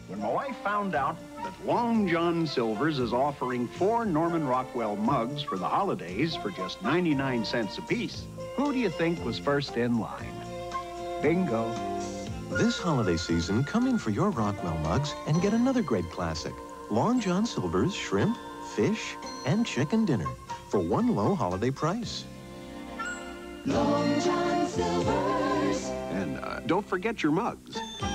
When my wife found out that Long John Silver's is offering 4 Norman Rockwell mugs for the holidays for just 99 cents apiece, who do you think was first in line? Bingo. This holiday season, come in for your Rockwell mugs and get another great classic. Long John Silver's shrimp, fish, and chicken dinner for one low holiday price. Long John Silver's. And don't forget your mugs.